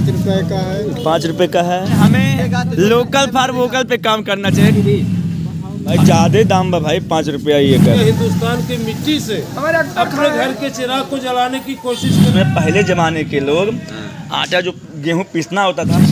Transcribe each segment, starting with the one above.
₹5 का है। 5 रुपए का है। हमें लोकल फॉर वोकल पे काम करना चाहिए भाई। ज्यादा दाम बा भाई, 5 रुपया ये कर। हिंदुस्तान की मिट्टी से अपने घर के चिराग को जलाने की कोशिश कर रहे हैं। पहले जमाने के लोग आटा जो गेहूं पीसना होता था।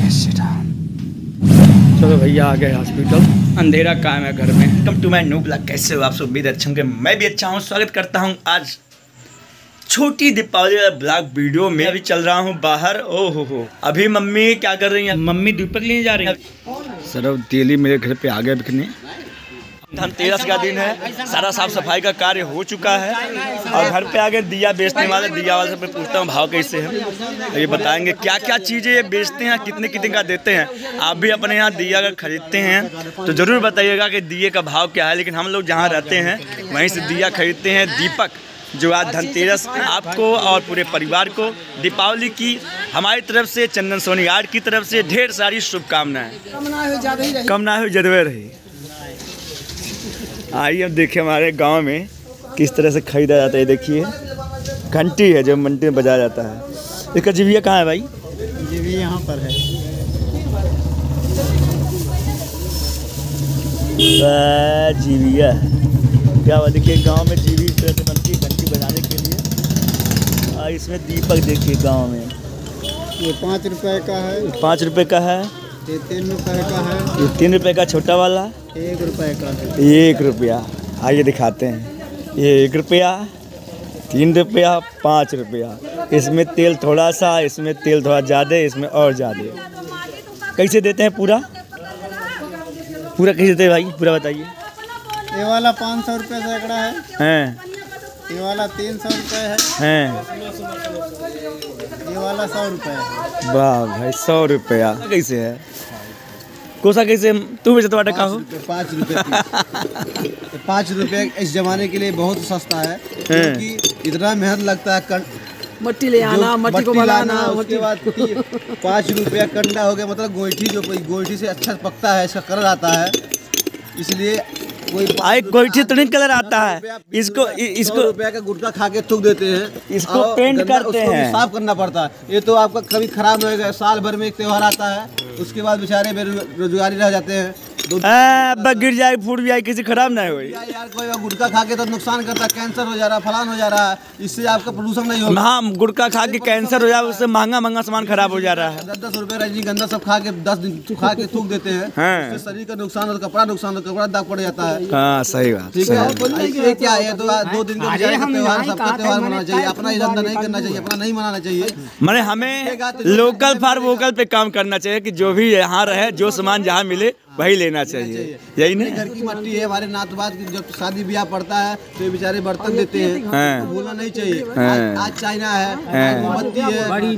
चलो भैया आ गए हॉस्पिटल, अंधेरा काम है घर में। Welcome to my new blog. कैसे हो आप सब? उम्मीद अच्छे होंगे, मैं भी अच्छा हूँ। स्वागत करता हूँ आज छोटी दीपावली ब्लॉग वीडियो में। अभी चल रहा हूँ बाहर। ओहो हो, अभी मम्मी क्या कर रही हैं? मम्मी दीपक लेने जा रही है। सर डेली मेरे घर पे आ गए बिकने। धनतेरस का दिन है, सारा साफ सफाई का कार्य हो चुका है और घर पे आगे दिया बेचने वाले, दिया वाले से मैं पूछता हूँ भाव कैसे है। ये बताएंगे क्या क्या चीज़ें ये बेचते हैं, कितने कितने का देते हैं। आप भी अपने यहाँ दिया अगर खरीदते हैं तो ज़रूर बताइएगा कि दिए का भाव क्या है। लेकिन हम लोग जहाँ रहते हैं वहीं से दिया खरीदते हैं। दीपक जो आज धनतेरस आपको और पूरे परिवार को दीपावली की हमारी तरफ से, चंदन सोनी आर्ट की तरफ से ढेर सारी शुभकामनाएं। कम ना हो जदवे रही। आइए अब देखिए हमारे गांव में किस तरह से खरीदा जाता है। देखिए घंटी है जो मंडी में बजाया जाता है। इसका जीविया कहाँ है भाई? जीविया यहाँ पर है। जीविया क्या हुआ? देखिए गांव में जीवी इस तरह से बनती है घंटी बजाने के लिए। और इसमें दीपक देखिए गांव में ये 5 रुपए का है। 5 रुपए का है। ये 3 रुपए का है। ये 3 रुपए का छोटा वाला। 1 रुपए का है। 1 रुपया। आइए दिखाते हैं। ये 1 रुपया, 3 रुपया, 5 रुपया। इसमें तेल थोड़ा सा, इसमें तेल थोड़ा ज़्यादा, इसमें और ज़्यादा। कैसे देते हैं पूरा? पूरा कैसे देते हैं भाई? पूरा बताइए। ये वाला 500 रुपये सैकड़ा है। हैं। ये वाला 300 रुपये है। हैं। ये वाला 100 रुपये है। वाह भाई, 100 रुपया कैसे है? कोसा कैसे? तू बेचता वाटा का हो? 5 रुपये। 5 रुपये इस जमाने के लिए बहुत सस्ता है, क्योंकि इतना मेहनत लगता है। मट्टी ले आना, मट्टी को बनाना, उसके बाद 5 रुपया कंडा हो गया। मतलब गोईठी, जो गोईठी से अच्छा पकता है, इसका कलर आता है, इसलिए कोई गोईठी तो नहीं कलर आता है। इसको 100 रुपया का गुटखा खा के थूक देते हैं। इसको पेंट करते हैं, साफ करना पड़ता है। ये तो आपका कभी खराब नहीं होगा। साल भर में एक त्योहार आता है, उसके बाद बेचारे बेरोजगारी रह जाते हैं। गिर जाए, फूट जाए, किसी खराब नहीं हुई यार। कोई गुटखा खा के तो नुकसान करता है, कैंसर हो जा रहा है, फलान हो जा रहा है। इससे आपका प्रदूषण नहीं होगा। हाँ, गुटखा खा के कैंसर हो जाए, उससे महंगा सामान खराब हो जा रहा है। 10-10 रुपए रजनीगंधा सब खा के 10 दिन खा के थूक देते हैं। हाँ। इससे शरीर का नुकसान होता है, कपड़ा नुकसान होता है, कपड़ा दाग पड़ जाता है। हाँ सही बात। ठीक है, ये क्या है? 2 दिन का त्योहार, सबका त्योहार मनाना चाहिए। अपना ही धंधा नहीं करना चाहिए, अपना नहीं मनाना चाहिए। मैंने हमें लोकल फॉर वोकल पे काम करना चाहिए कि जो भी यहाँ रहे, जो सामान जहाँ मिले वही लेना चाहिए। यही नहीं, घर की मट्टी है। हमारे नातवाद की जब शादी ब्याह पड़ता है तो ये बेचारे बर्तन देते हैं। हाँ। भूलना नहीं चाहिए। आज चाइना है, मोमबत्ती है, बड़ी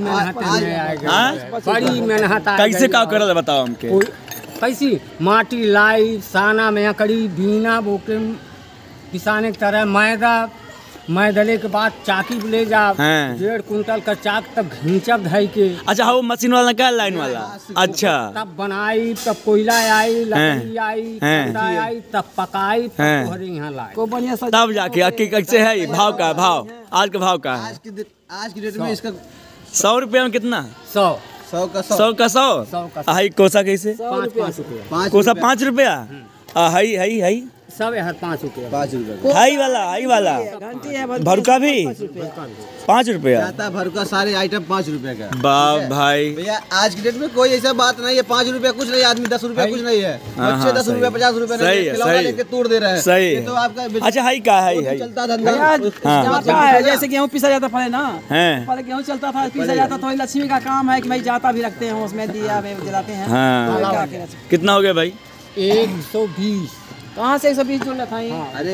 मेहनत। कैसे का करल बताओ हमके? कैसी माटी लाई, साना में कड़ी, बीना बोके पिसाने की तरह मैदले के बाद चाकी ले जा। 1.5 कुंटल का चाक तब घिंचब धई के। अच्छा, वो मशीन वाला क्या लाइन वाला? अच्छा, तब बनाई, तब कोयला आई, लकड़ी आई, आई, तब पकाई, तब यहाँ लाई को बढ़िया, तब जाके कैसे है भाव का? भाव आज का भाव का है? आज की डेट में इसका 100 रुपया में कितना? 100 का 100। हाई कोसा कैसे? 5 रुपया। कोसा 5 रुपया। हाई सब है 5 रुपया। 5 रुपया। हाई वाला भरुका भी 5 रुपया। भरुका सारे आइटम 5 रुपए का। बाप भाई भैया, आज की डेट में कोई ऐसा बात नहीं है। 5 रुपया कुछ नहीं, आदमी 10 रुपया कुछ नहीं है। बच्चे 10 रुपया 50 रुपया लेके तोड़ दे रहे हैं। सही तो आपका। अच्छा, हाई का है? चलता धंधा है। जैसे गेहूँ पीसा जाता पहले ना, हैं। पहले गेहूँ चलता था, पीसा जाता था। लक्ष्मी का काम है कि भाई जाता भी रखते हैं, उसमें दिया में जलाते हैं। हाँ। कितना हो गया भाई? 120। कहाँ से 120 जोड़ रखा है? अरे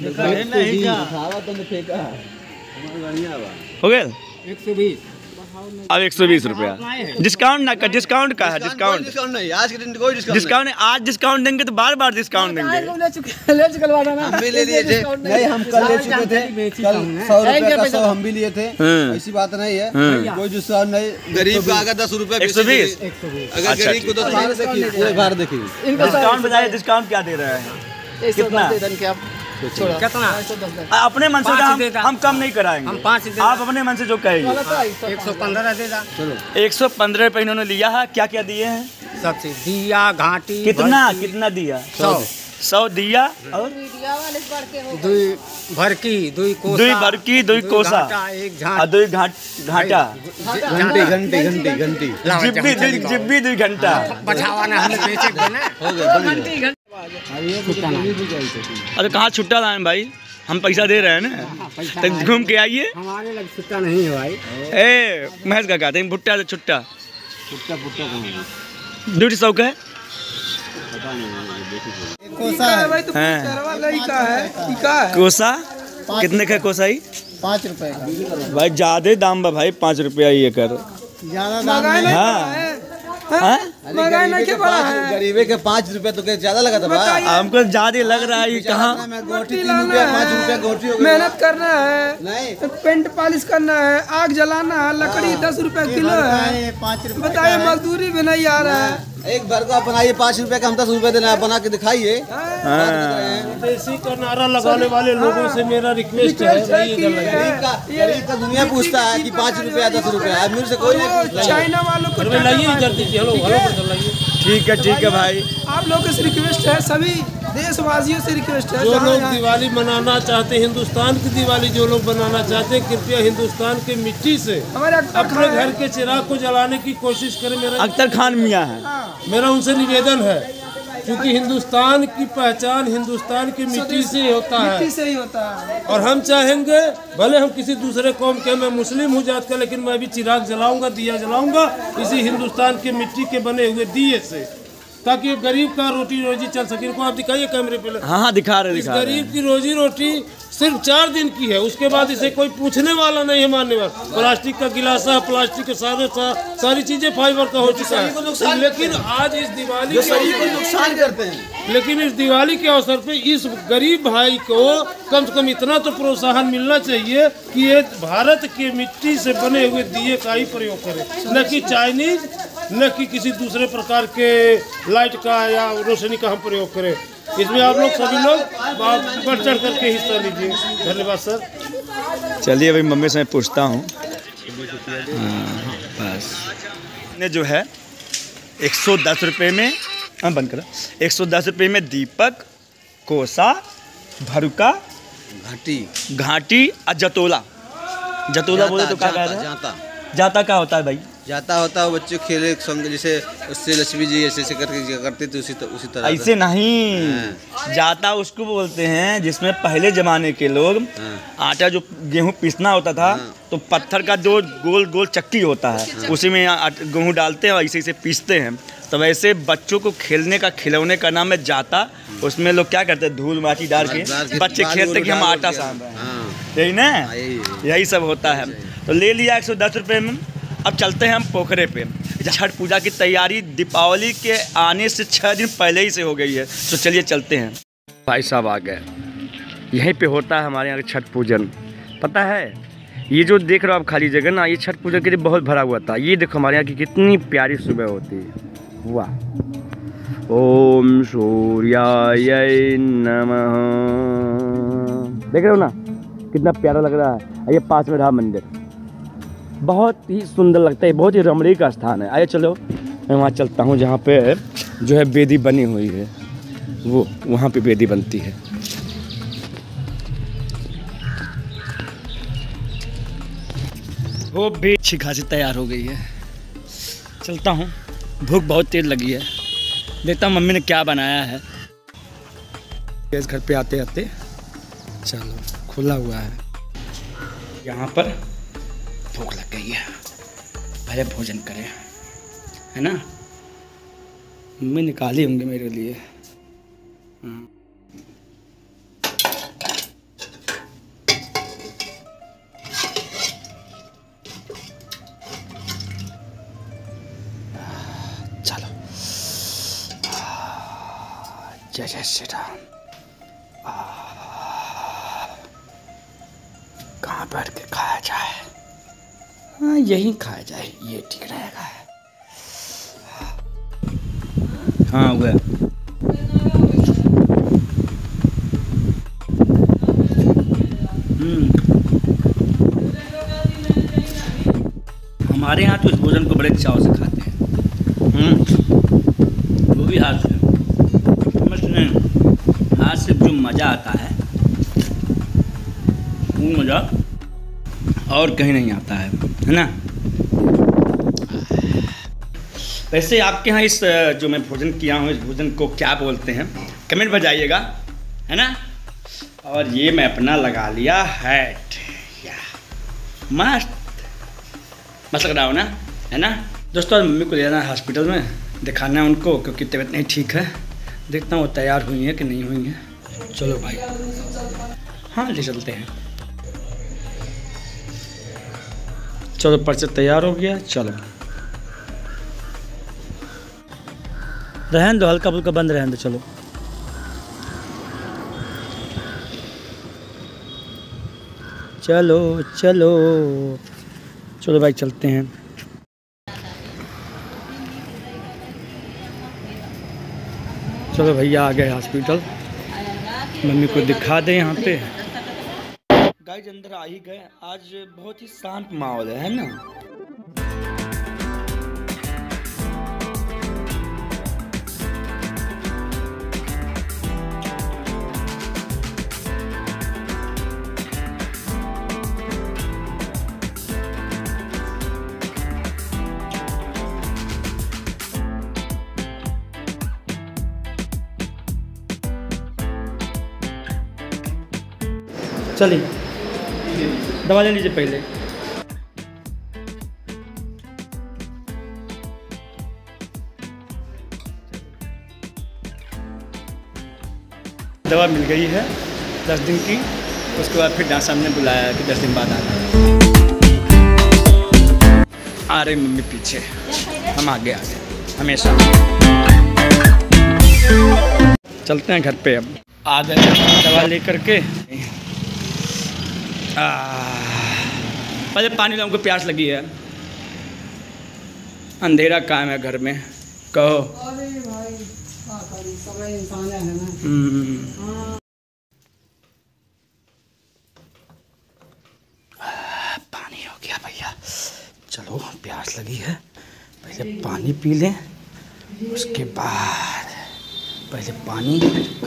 हो गया 120। अब 120 रुपया डिस्काउंट ना कर। डिस्काउंट का है? डिस्काउंट नहीं, आज के दिन कोई डिस्काउंट नहीं। आज डिस्काउंट देंगे तो बार बार डिस्काउंट देंगे। हम भी ले लिए थे। नहीं, हम कल ले चुके थे। कल 100 रुपये का 100 हम भी लिए थे। ऐसी बात नहीं है, कोई डिस्काउंट नहीं। गरीब का अगर 10 रुपये 120। अगर गरीब को 10 देखिए, देखिए डिस्काउंट बताइए, डिस्काउंट क्या दे रहा है? कितना? कितना अपने मन से हम कम नहीं कराएंगे, हम 5 दे, आप अपने मन से जो कहेंगे। 115 दे दा। 115 रुपये इन्होंने लिया है। क्या क्या दिए हैं? सबसे दिया घाटी कितना दिया? 100 दिया और 2 भरकी 2 कोसा 2 भरकी 2 कोसा 1 झाट 2 घाटा घंटी जिब्बी 2 घंटा बचावा ना हमने बेचे देना हो गया। अरे कहाँ छुट्टा लाए भाई, हम पैसा दे रहे हैं ना, तो घूम के आइए। हमारे लग छुट्टा नहीं है भाई। ए महेश का कहते हैं भुट्टा से छुट्टा 150 का है। कोसा कितने का? कोसा ही 5 रुपए का भाई, ज्यादा दाम बा भाई, 5 रुपया ये कर। गरीबे के 5 रुपए तो ज्यादा लगा था भाई। हमको ज्यादा लग रहा है। कहाँ 5 रुपया गोटी हो गया। मेहनत करना है, नहीं पेंट पॉलिश करना है, आग जलाना है, लकड़ी 10 रुपए किलो है। 5 रुपए बताइए, मजदूरी भी नहीं आ रहा है। एक भर का बनाइए 5 रुपए का, हम 10 रुपए देना है, बना के दिखाइए। देसी का नारा लगाने वाले लोगों से मेरा रिक्वेस्ट है, गरीब का दुनिया पूछता है कि 5 रुपया 10 रुपया, अमीर से कोई नहीं पूछता। चाइना वालों को ठीक है भाई। आप लोगों से रिक्वेस्ट है, सभी देशवासियों से रिक्वेस्ट है, जो लोग दिवाली मनाना चाहते हैं, हिंदुस्तान की दिवाली जो लोग बनाना चाहते हैं, कृपया हिंदुस्तान के मिट्टी से अपने घर के चिराग को जलाने की कोशिश करें। मेरा अख्तर खान मियाँ है, मेरा उनसे निवेदन है, क्योंकि हिंदुस्तान की पहचान हिंदुस्तान की मिट्टी से ही होता है। मिट्टी से ही होता है। और हम चाहेंगे, भले हम किसी दूसरे कौम के, मैं मुस्लिम हूँ जात का, लेकिन मैं भी चिराग जलाऊंगा, दिया जलाऊंगा इसी हिंदुस्तान के मिट्टी के बने हुए दिए से, ताकि गरीब का रोटी रोजी चल सके। इनको आप दिखाइए कैमरे पे। हाँ दिखा रहे। गरीब की रोजी रोटी सिर्फ 4 दिन की है, उसके बाद इसे कोई पूछने वाला नहीं है, मानने वाला। प्लास्टिक का गिलासा, प्लास्टिक के सारी चीजें फाइबर का हो चुका है। लेकिन आज इस दिवाली को नुकसान करते हैं, लेकिन इस दिवाली के अवसर पे इस गरीब भाई को कम से कम इतना तो प्रोत्साहन मिलना चाहिए कि ये भारत के मिट्टी से बने हुए दिए का ही प्रयोग करे, न कि चाइनीज, न कि किसी दूसरे प्रकार के लाइट का या रोशनी का हम प्रयोग करें। इसमें आप लोग सभी लोग बढ़ चढ़ करके हिस्सा लीजिए। धन्यवाद सर। चलिए भाई, मम्मी से मैं पूछता हूँ। बस ने जो है 110 रुपये में, बंद करा, 110 रुपये में दीपक, कोसा, भरुका, घाटी और जतोला बोले तो क्या कहते हैं? जाता क्या होता है भाई? जाता होता है बच्चे खेले संग, जैसे उससे लक्ष्मी जी ऐसे करके करते थे, उसी तरह। ऐसे नहीं, जाता उसको बोलते हैं जिसमें पहले जमाने के लोग आटा जो गेहूं पीसना होता था, तो पत्थर का जो गोल गोल चक्की होता है, उसी में गेहूं डालते हैं और ऐसे पीसते हैं। तो वैसे बच्चों को खेलने का खिलौने का नाम है जाता। उसमें लोग क्या करते हैं, धूल माटी डाल के बच्चे खेलते कि हम आटा साम रहे हैं, यही ना, यही सब होता है। तो ले लिया 110 रुपये में। अब चलते हैं हम पोखरे पे। छठ पूजा की तैयारी दीपावली के आने से 6 दिन पहले ही से हो गई है, तो चलिए चलते हैं। भाई साहब आ गए, यहीं पे होता है हमारे यहाँ छठ पूजन। पता है, ये जो देख रहे हो आप खाली जगह ना, ये छठ पूजा के लिए बहुत भरा हुआ था। ये देखो हमारे यहाँ की कितनी प्यारी सुबह होती है। वाह। ओम सूर्याय नमः। देख रहे हो ना कितना प्यारा लग रहा है। ये पास में रहा मंदिर, बहुत ही सुंदर लगता है, बहुत ही रमणीय का स्थान है। आइए चलो, मैं वहाँ चलता हूँ जहाँ पे जो है वेदी बनी हुई है, वो वहाँ पे वेदी बनती है। वो भी अच्छी खासी तैयार हो गई है। चलता हूँ, भूख बहुत तेज लगी है, देखता हूँ मम्मी ने क्या बनाया है। इस घर पे आते आते चलो खुला हुआ है, यहाँ पर भूख लग गई है, पहले भोजन करें, है ना। मम्मी निकाली होंगे मेरे लिए। चलो, जय जय श्री राम। कहाँ बैठ के खाया जाए? हाँ, यहीं खाया जाए, ये ठीक रहेगा। हाँ, हुआ। हमारे यहाँ तो इस भोजन को बड़े चाव से खाते हैं, वो भी हाथ से। समझ नहीं, हाथ से जो मज़ा आता है वो मज़ा और कहीं नहीं आता है ना। वैसे आपके यहाँ इस जो मैं भोजन किया हूँ, इस भोजन को क्या बोलते हैं कमेंट बताइएगा, है ना। और ये मैं अपना लगा लिया हैट, मस्त मस्त लग रहा हो ना, है ना। दोस्तों मम्मी को ले जाना है हॉस्पिटल में, दिखाना है उनको क्योंकि तबीयत नहीं ठीक है। देखता हूँ वो तैयार हुई है कि नहीं हुई है। चलो भाई, हाँ ले चलते हैं। चलो पर्चा तैयार हो गया, चलो रहन दो, हल्का फुल्का बंद रहन दो। चलो चलो चलो चलो भाई चलते हैं। चलो भैया आ गए हॉस्पिटल, मम्मी को दिखा दे यहाँ पे। गाइस अंदर आ ही गए, आज बहुत ही शांत माहौल है ना। चलिए दवा ले लीजिए पहले। दवा मिल गई है 10 दिन की, उसके बाद फिर डॉक्टर साहब ने बुलाया कि 10 दिन बाद आना। आ रही मम्मी पीछे, हम आगे हमेशा। चलते हैं घर पे, अब आ गए दवा लेकर के। पहले पानी लाऊं को प्यास लगी है, अंधेरा काम है घर में, कहो। अरे भाई समय इंसान है ना। पानी हो गया भैया, चलो प्यास लगी है, पहले पानी पी लें, उसके बाद पहले पानी।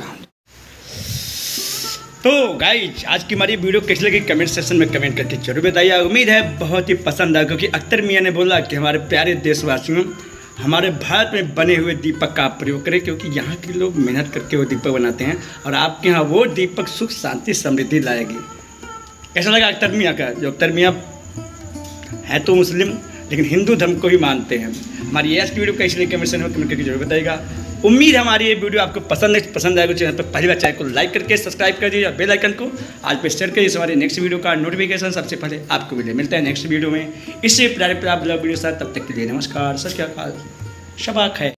तो गाइज आज की हमारी वीडियो कैसी लगी कमेंट सेक्शन में कमेंट करके जरूर बताइए। उम्मीद है बहुत ही पसंद आया, क्योंकि अख्तर मियाँ ने बोला कि हमारे प्यारे देशवासियों हमारे भारत में बने हुए दीपक का प्रयोग करें, क्योंकि यहाँ के लोग मेहनत करके वो दीपक बनाते हैं और आपके यहाँ वो दीपक सुख शांति समृद्धि लाएगी। कैसा लगा अख्तर मियाँ का? जो अख्तर मियाँ है तो मुस्लिम लेकिन हिंदू धर्म को भी मानते हैं। हमारी आज की वीडियो कैसी लगी कमेंट सेक्शन में कमेंट करके जरूर बताइएगा। उम्मीद है हमारी ये वीडियो आपको पसंद आएगा। चैनल पर पहली बार चैनल को लाइक करके सब्सक्राइब कर दीजिए और बेल आइकन को आज पे शेयर करिए, हमारे नेक्स्ट वीडियो का नोटिफिकेशन सबसे पहले आपको मिले। मिलता है नेक्स्ट वीडियो में इससे प्यारे वीडियो साथ, तब तक के लिए नमस्कार, सत श्री अकाल, शबा खैर।